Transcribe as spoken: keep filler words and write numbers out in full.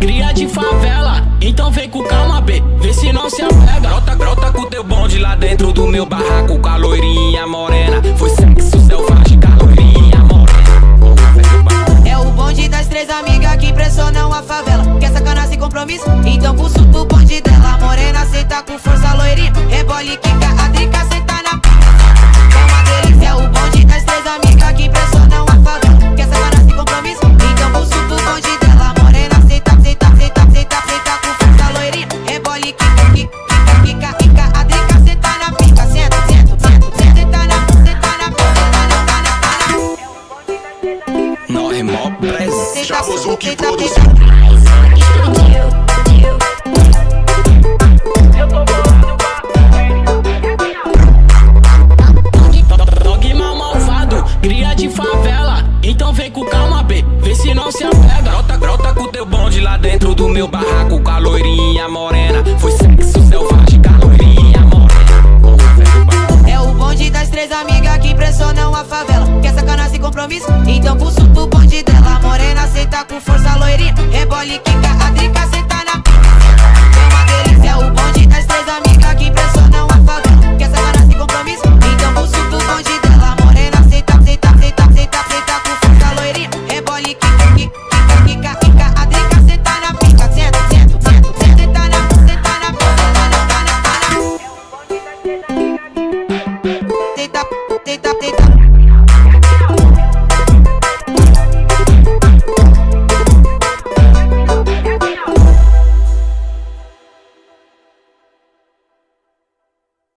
cria de favela. Então vem com calma, B, vê se não se apega. Grota, grota com teu bonde lá dentro do meu barraco. Com a loirinha morena, foi sexo selvagem, com a loirinha morena. É o bonde das três amigas que impressionam a favela. Quer sacanagem sem compromisso? Então consulta o bonde dela. Morena, senta com força, loirinha, rebole, quica, a Dricka, senta na p***. É uma delícia, é o bonde das três amigas que impressionam a favela. Quer sacanagem sem compromisso? Então consulta o bonde dela. Morena, senta, senta, senta, senta, senta com força, loirinha, rebole, quica, quica, quica, quica, a Dricka, senta na pica. Senta, senta, senta, senta na p***, senta na p***, senta na p***. Nós é mó preso. Chavos o que produção. Dogma malvado, cria de favela. Então vem com calma, B, vê se não se apega. Grota, grota com teu bonde lá dentro do meu barraco. Com a loirinha morena.